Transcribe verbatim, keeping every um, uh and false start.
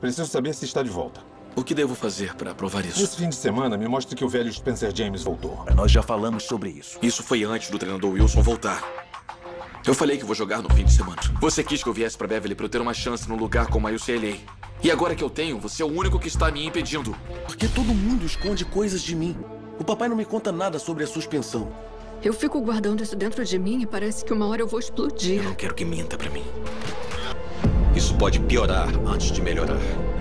Preciso saber se está de volta. O que devo fazer para provar isso? Nesse fim de semana, me mostre que o velho Spencer James voltou. Nós já falamos sobre isso. Isso foi antes do treinador Wilson voltar. Eu falei que vou jogar no fim de semana. Você quis que eu viesse pra Beverly pra eu ter uma chance num lugar como a U C L A. E agora que eu tenho, você é o único que está me impedindo. Porque todo mundo esconde coisas de mim. O papai não me conta nada sobre a suspensão. Eu fico guardando isso dentro de mim e parece que uma hora eu vou explodir. Eu não quero que minta pra mim. Isso pode piorar antes de melhorar.